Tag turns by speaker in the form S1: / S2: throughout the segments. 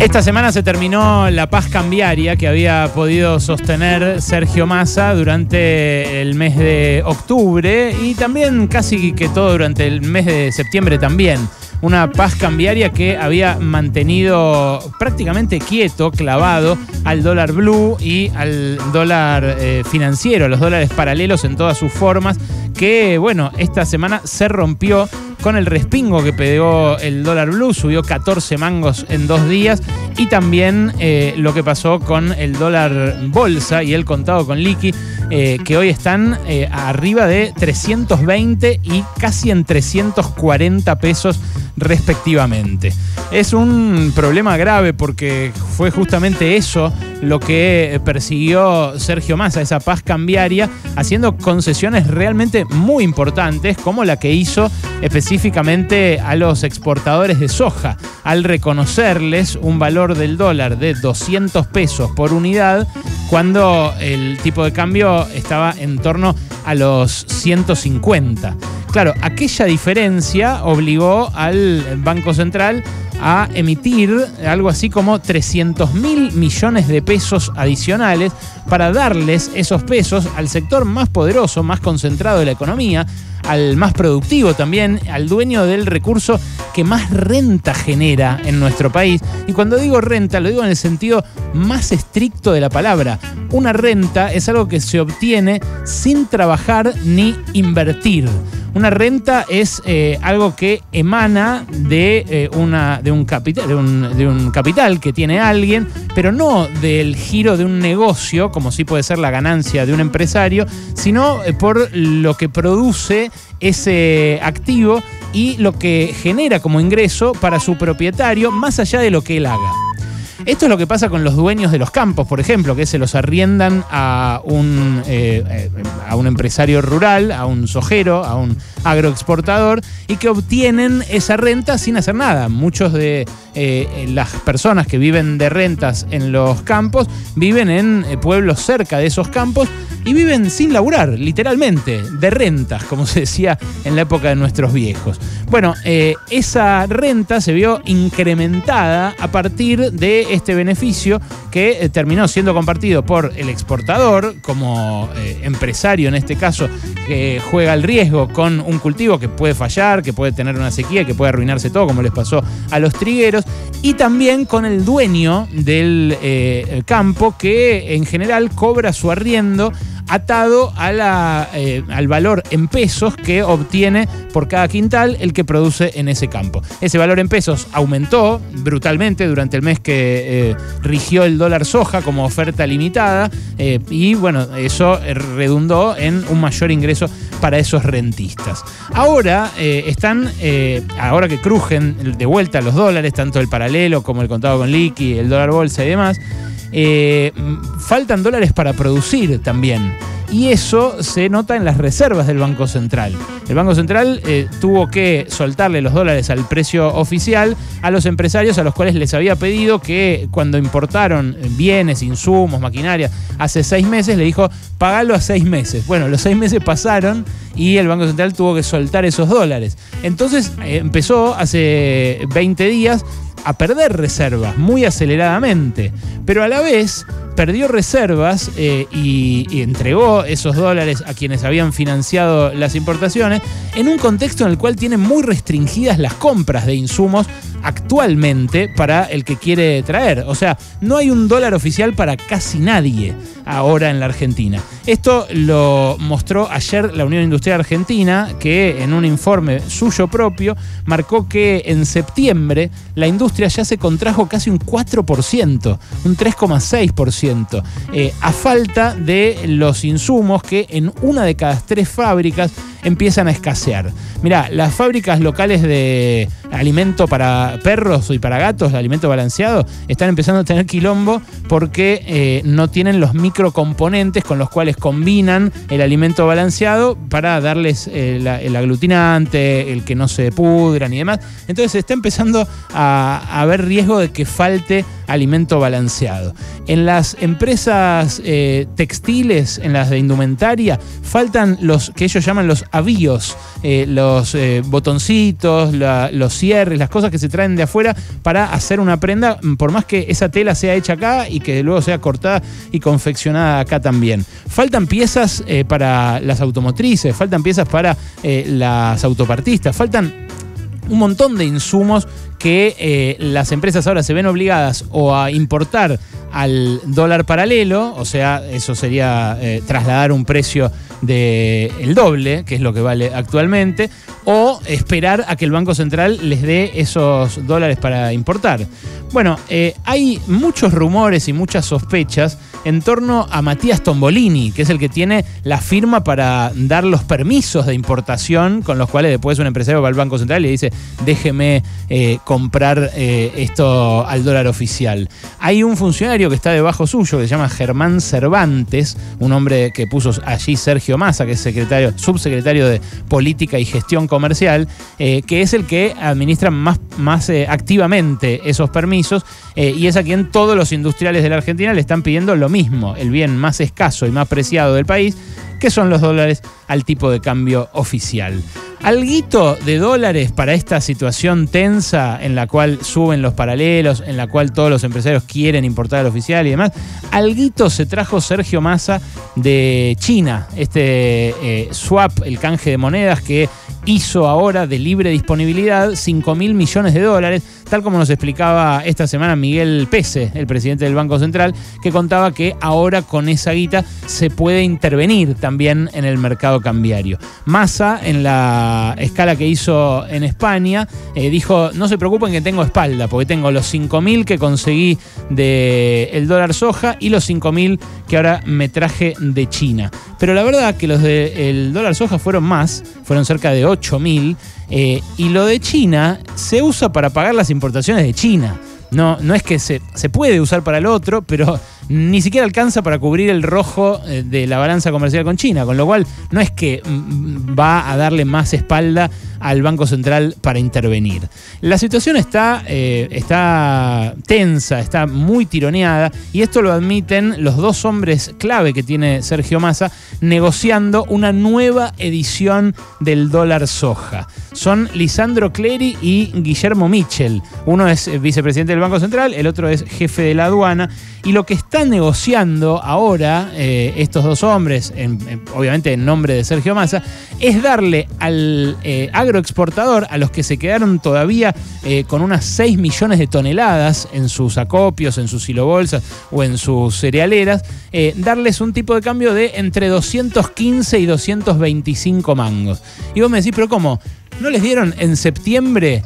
S1: Esta semana se terminó la paz cambiaria que había podido sostener Sergio Massa durante el mes de octubre y también casi que todo durante el mes de septiembre también. Una paz cambiaria que había mantenido prácticamente quieto, clavado al dólar blue y al dólar financiero, los dólares paralelos en todas sus formas, que bueno, esta semana se rompió con el respingo que pegó el dólar blue, subió 14 mangos en 2 días, y también lo que pasó con el dólar bolsa y el contado con liqui, que hoy están arriba de 320 y casi en 340 pesos respectivamente. Es un problema grave porque fue justamente eso lo que persiguió Sergio Massa, esa paz cambiaria, haciendo concesiones realmente muy importantes, como la que hizo específicamente a los exportadores de soja, al reconocerles un valor del dólar de 200 pesos por unidad, cuando el tipo de cambio estaba en torno a los 150. Claro, aquella diferencia obligó al Banco Central a emitir algo así como 300.000 millones de pesos adicionales para darles esos pesos al sector más poderoso, más concentrado de la economía, al más productivo también, al dueño del recurso que más renta genera en nuestro país. Y cuando digo renta, lo digo en el sentido más estricto de la palabra. Una renta es algo que se obtiene sin trabajar ni invertir. Una renta es algo que emana de un capital que tiene alguien, pero no del giro de un negocio, como sí puede ser la ganancia de un empresario, sino por lo que produce ese activo y lo que genera como ingreso para su propietario, más allá de lo que él haga. Esto es lo que pasa con los dueños de los campos, por ejemplo, que se los arriendan a un empresario rural, a un sojero, a un agroexportador, y que obtienen esa renta sin hacer nada. Muchos de las personas que viven de rentas en los campos viven en pueblos cerca de esos campos y viven sin laburar, literalmente, de rentas, como se decía en la época de nuestros viejos. Bueno, esa renta se vio incrementada a partir de este beneficio que terminó siendo compartido por el exportador como empresario, en este caso, que juega el riesgo con un cultivo que puede fallar, que puede tener una sequía, que puede arruinarse todo, como les pasó a los trigueros, y también con el dueño del campo, que en general cobra su arriendo atado a al valor en pesos que obtiene por cada quintal el que produce en ese campo. Ese valor en pesos aumentó brutalmente durante el mes que rigió el dólar soja como oferta limitada, y bueno, eso redundó en un mayor ingreso para esos rentistas. Ahora ahora que crujen de vuelta los dólares, tanto el paralelo como el contado con liqui, el dólar bolsa y demás, faltan dólares para producir también. Y eso se nota en las reservas del Banco Central. El Banco Central tuvo que soltarle los dólares al precio oficial a los empresarios, a los cuales les había pedido que cuando importaron bienes, insumos, maquinaria, hace 6 meses, le dijo, pagalo a 6 meses. Bueno, los 6 meses pasaron y el Banco Central tuvo que soltar esos dólares. Entonces empezó hace 20 días a perder reservas muy aceleradamente, pero a la vez perdió reservas y entregó esos dólares a quienes habían financiado las importaciones en un contexto en el cual tiene muy restringidas las compras de insumos actualmente para el que quiere traer. O sea, no hay un dólar oficial para casi nadie ahora en la Argentina. Esto lo mostró ayer la Unión Industrial Argentina, que en un informe suyo propio marcó que en septiembre la industria ya se contrajo casi un 4%, un 3,6%, a falta de los insumos que en una de cada 3 fábricas empiezan a escasear. Mirá, las fábricas locales de alimento para perros y para gatos, de alimento balanceado, están empezando a tener quilombo porque no tienen los microcomponentes con los cuales combinan el alimento balanceado para darles el aglutinante, el que no se pudran y demás. Entonces se está empezando a haber riesgo de que falte alimento balanceado. En las empresas textiles, en las de indumentaria, faltan los que ellos llaman los avíos, los botoncitos, los cierres, las cosas que se traen traen de afuera para hacer una prenda, por más que esa tela sea hecha acá y que luego sea cortada y confeccionada acá también. Faltan piezas para las automotrices, faltan piezas para las autopartistas, faltan un montón de insumos que las empresas ahora se ven obligadas o a importar al dólar paralelo, o sea, eso sería trasladar un precio del doble, que es lo que vale actualmente, o esperar a que el Banco Central les dé esos dólares para importar. Bueno, hay muchos rumores y muchas sospechas en torno a Matías Tombolini, que es el que tiene la firma para dar los permisos de importación, con los cuales después un empresario va al Banco Central y le dice, déjeme comprar esto al dólar oficial. Hay un funcionario que está debajo suyo, que se llama Germán Cervantes, un hombre que puso allí Sergio Massa, que es subsecretario de Política y Gestión Comercial, que es el que administra más activamente esos permisos, y es a quien todos los industriales de la Argentina le están pidiendo lo mismo, el bien más escaso y más preciado del país, que son los dólares al tipo de cambio oficial. Alguito de dólares para esta situación tensa en la cual suben los paralelos, en la cual todos los empresarios quieren importar al oficial y demás. Alguito se trajo Sergio Massa de China, este swap, el canje de monedas que hizo ahora de libre disponibilidad 5.000 millones de dólares, tal como nos explicaba esta semana Miguel Pese, el presidente del Banco Central, que contaba que ahora con esa guita se puede intervenir también en el mercado cambiario. Massa, en la escala que hizo en España, dijo, no se preocupen que tengo espalda, porque tengo los 5.000 que conseguí del dólar soja y los 5.000 que ahora me traje de China. Pero la verdad que los del dólar soja fueron más, fueron cerca de 8.000, y lo de China se usa para pagar las importaciones de China. No es que se puede usar para el otro, pero ni siquiera alcanza para cubrir el rojo de la balanza comercial con China, con lo cual no es que va a darle más espalda al Banco Central para intervenir. La situación está tensa, está muy tironeada, y esto lo admiten los dos hombres clave que tiene Sergio Massa negociando una nueva edición del dólar soja. Son Lisandro Clery y Guillermo Michel. Uno es vicepresidente del Banco Central, el otro es jefe de la aduana, y lo que están negociando ahora estos dos hombres, obviamente en nombre de Sergio Massa, es darle al agroexportador, a los que se quedaron todavía con unas 6 millones de toneladas en sus acopios, en sus silobolsas o en sus cerealeras, darles un tipo de cambio de entre 215 y 225 mangos. Y vos me decís, ¿pero cómo? ¿No les dieron en septiembre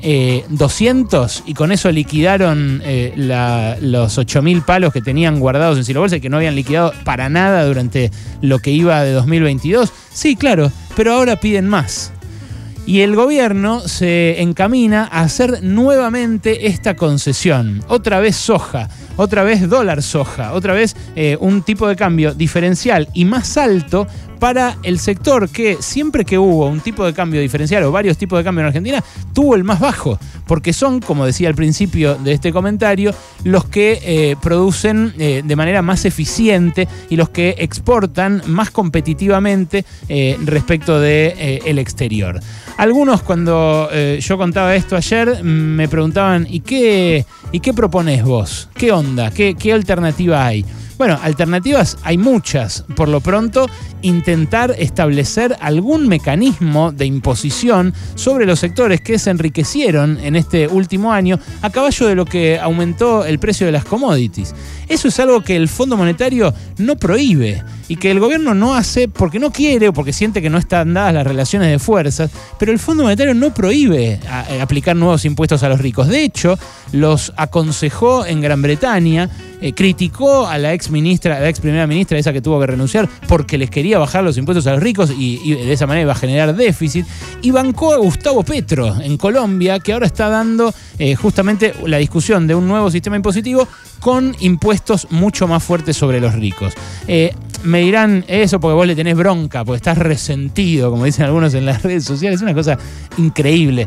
S1: 200 y con eso liquidaron los 8.000 palos que tenían guardados en silobolsa y que no habían liquidado para nada durante lo que iba de 2022? Sí, claro, pero ahora piden más. Y el gobierno se encamina a hacer nuevamente esta concesión. Otra vez soja, otra vez dólar soja, otra vez un tipo de cambio diferencial y más alto para el sector que siempre que hubo un tipo de cambio diferencial o varios tipos de cambio en Argentina, tuvo el más bajo, porque son, como decía al principio de este comentario, los que producen de manera más eficiente y los que exportan más competitivamente respecto del exterior. Algunos, cuando yo contaba esto ayer, me preguntaban, ¿y qué proponés vos? ¿Qué onda? ¿Qué alternativa hay? Bueno, alternativas hay muchas. Por lo pronto, intentar establecer algún mecanismo de imposición sobre los sectores que se enriquecieron en este último año a caballo de lo que aumentó el precio de las commodities. Eso es algo que el Fondo Monetario no prohíbe y que el gobierno no hace porque no quiere o porque siente que no están dadas las relaciones de fuerzas, pero el Fondo Monetario no prohíbe aplicar nuevos impuestos a los ricos. De hecho, los aconsejó en Gran Bretaña, criticó a la ex primera ministra, esa que tuvo que renunciar porque les quería bajar los impuestos a los ricos y de esa manera iba a generar déficit, y bancó a Gustavo Petro en Colombia, que ahora está dando justamente la discusión de un nuevo sistema impositivo con impuestos mucho más fuertes sobre los ricos. Me dirán eso porque vos le tenés bronca, porque estás resentido, como dicen algunos en las redes sociales. Es una cosa increíble.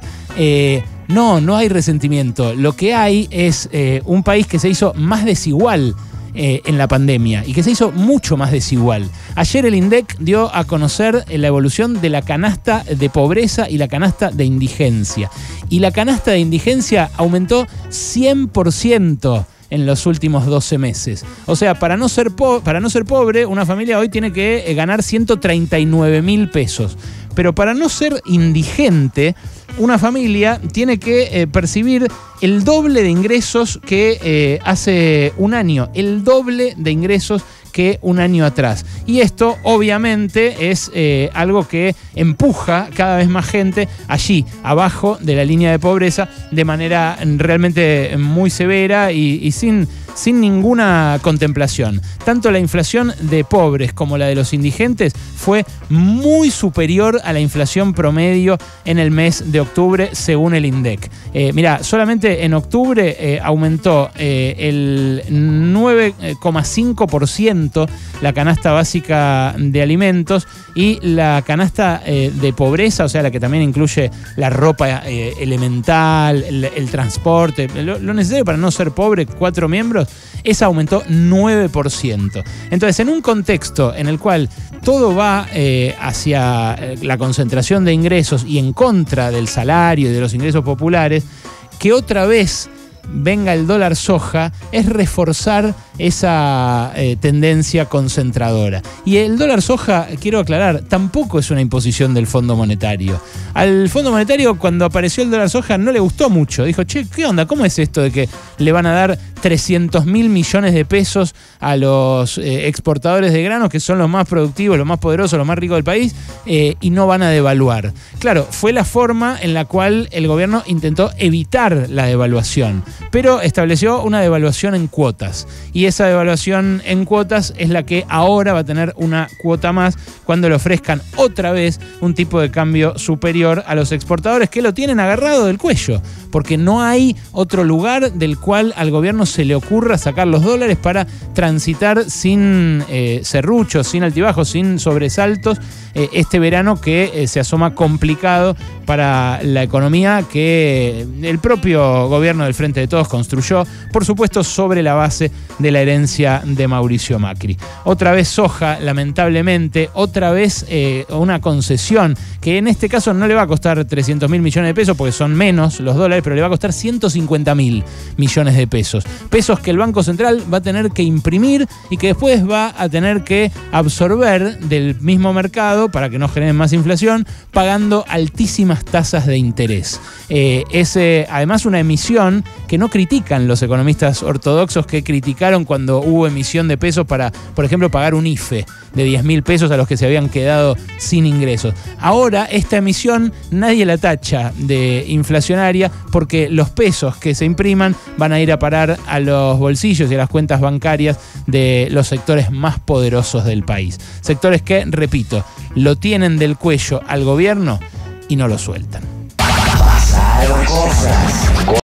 S1: No hay resentimiento. Lo que hay es un país que se hizo más desigual en la pandemia y que se hizo mucho más desigual. Ayer el INDEC dio a conocer la evolución de la canasta de pobreza y la canasta de indigencia. Y la canasta de indigencia aumentó 100% en los últimos 12 meses. O sea, para no ser pobre, una familia hoy tiene que ganar 139.000 pesos. Pero para no ser indigente, una familia tiene que percibir el doble de ingresos que hace un año. El doble de ingresos que un año atrás. Y esto obviamente es algo que empuja cada vez más gente allí, abajo de la línea de pobreza, de manera realmente muy severa y sin ninguna contemplación. Tanto la inflación de pobres como la de los indigentes fue muy superior a la inflación promedio en el mes de octubre, según el INDEC. Mirá, solamente en octubre aumentó el 9,5% la canasta básica de alimentos y la canasta de pobreza, o sea, la que también incluye la ropa elemental, el transporte, lo necesario para no ser pobre, 4 miembros, esa aumentó 9%. Entonces, en un contexto en el cual todo va hacia la concentración de ingresos y en contra del salario y de los ingresos populares, que otra vez venga el dólar soja es reforzar esa tendencia concentradora. Y el dólar soja, quiero aclarar, tampoco es una imposición del Fondo Monetario. Al Fondo Monetario, cuando apareció el dólar soja, no le gustó mucho. Dijo, che, ¿qué onda? ¿Cómo es esto de que le van a dar 300.000 millones de pesos a los exportadores de granos, que son los más productivos, los más poderosos, los más ricos del país, y no van a devaluar? Claro, fue la forma en la cual el gobierno intentó evitar la devaluación, pero estableció una devaluación en cuotas. Y esa devaluación en cuotas es la que ahora va a tener una cuota más cuando le ofrezcan otra vez un tipo de cambio superior a los exportadores, que lo tienen agarrado del cuello, porque no hay otro lugar del cual al gobierno se le ocurra sacar los dólares para transitar sin serruchos, sin altibajos, sin sobresaltos, este verano que se asoma complicado para la economía que el propio gobierno del Frente de Todos construyó, por supuesto sobre la base de la herencia de Mauricio Macri. Otra vez soja, lamentablemente, otra vez una concesión que en este caso no le va a costar 300.000 millones de pesos porque son menos los dólares, pero le va a costar 150.000 millones de pesos. Pesos que el Banco Central va a tener que imprimir y que después va a tener que absorber del mismo mercado para que no generen más inflación, pagando altísimas tasas de interés. Es además una emisión que no critican los economistas ortodoxos, que criticaron cuando hubo emisión de pesos para, por ejemplo, pagar un IFE de 10.000 pesos a los que se habían quedado sin ingresos. Ahora esta emisión nadie la tacha de inflacionaria porque los pesos que se impriman van a ir a parar a los bolsillos y a las cuentas bancarias de los sectores más poderosos del país. Sectores que, repito, lo tienen del cuello al gobierno y no lo sueltan.
S2: Pasaron cosas.